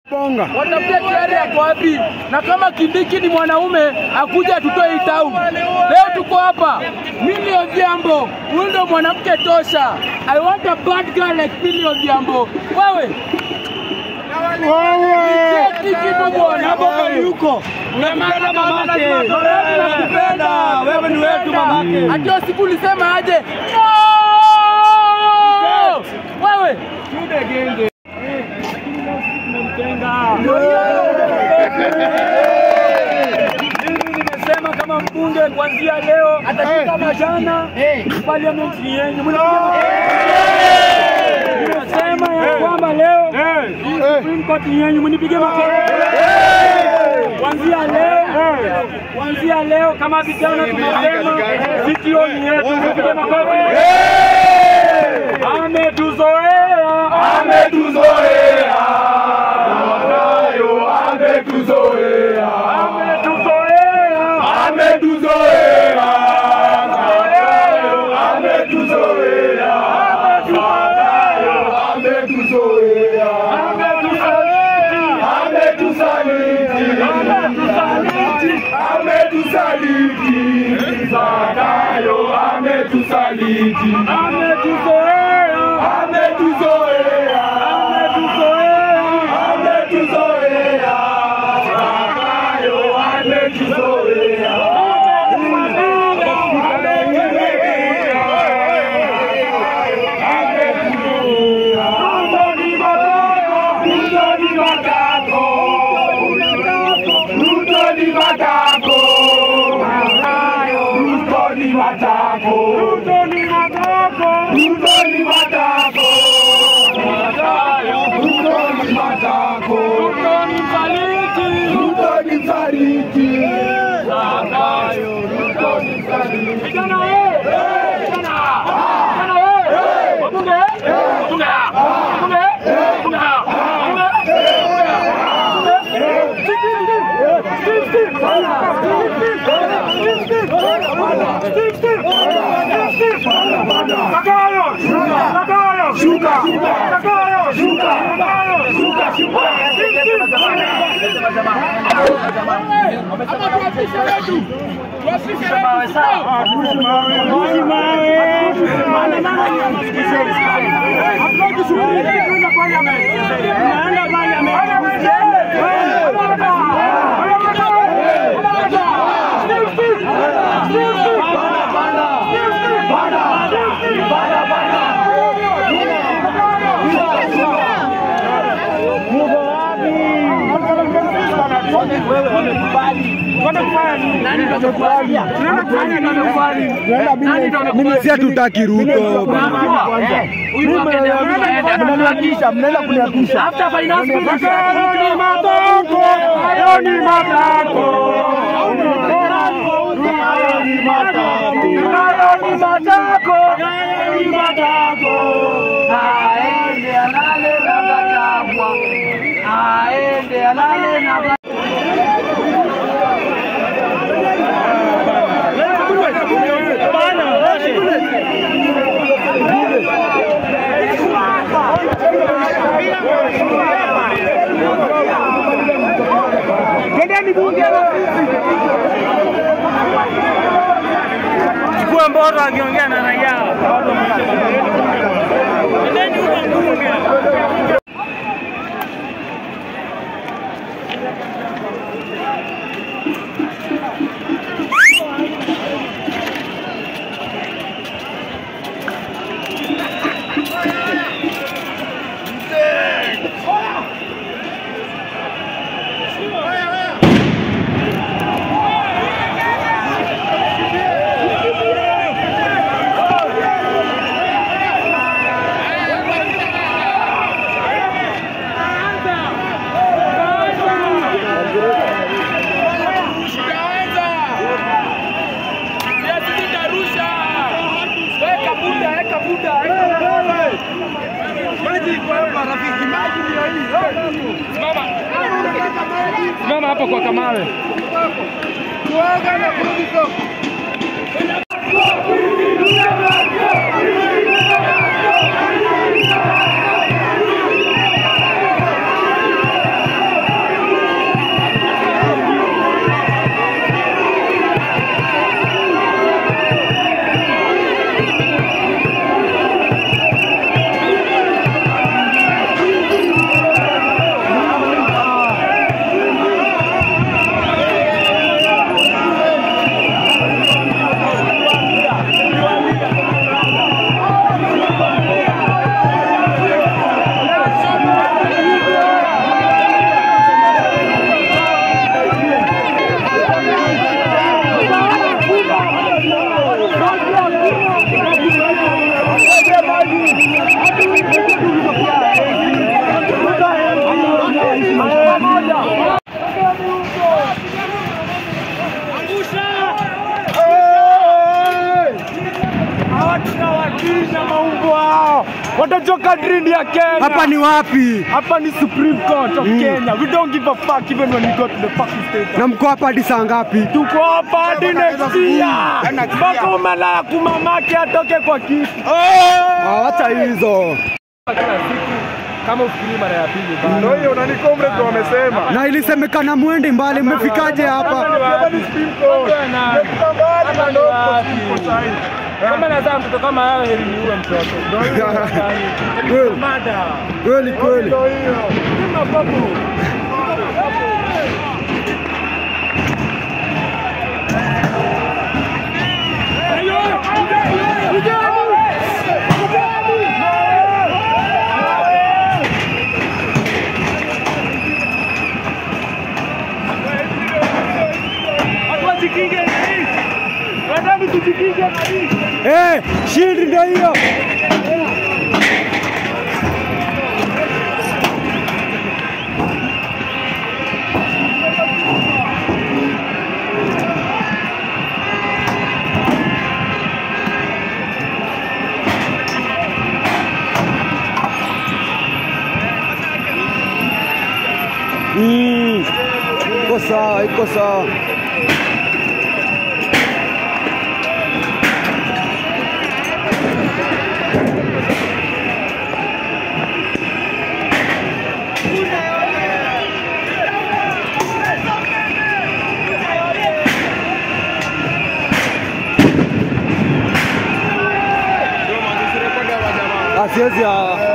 Bonga. Watafutia kiari yako wapi? Na kama Kindiki ni mwanaume akuja tutoe hii town. Leo tuko hapa. Millie Odhiambo, huyu ndo mwanamke tosha. I want a bad girl like Millie Odhiambo. Wewe. Kitu bwana baba yuko. Unapenda mamake. Unapenda. Wewe ni wetu mamake. Hata siku ulisema aje? Wewe. Tude genge. Mimi nimesema kama mbunge kuanzia leo atashika majana parliament yenu. Nimesema ya kwamba leo Supreme Court yenu mnipige makofi. Kuanzia leo kama vijana tunasema CTO ni yetu, mnipige makofi. Ametuzoea. Mimi hatutaki Ruto. Mnaenda kuniakisha. After finance Ni chukua Mboro akiongea na raia. Ndeni huko mbunge. Mama hapo kwa Kamale. Tuaga na kurudi. kutoka dream ya Kenya. Hapa ni wapi? Hapa ni Supreme Court of Kenya. We don't give a fuck even when we go to the fucking state. Na mko hapa hadi saa ngapi? Tuko hapa hadi next year. Mpaka umelala kumamake atoke kwa kiti. Acha hizo. Kama ufikiri mara ya pili bana. Ndio hiyo nani comrade wamesema. Na ilisemekana muende mbali, mmefikaje hapa? Hapa ni Supreme Court. Kama nazaa mtoto kama hao heri niue mtoto. Ndio hiyo. Mada. Kweli kweli. Ndio hiyo. Kama babu. Shindi ndio hiyo. Iko sawa, iko sawa. Siwezi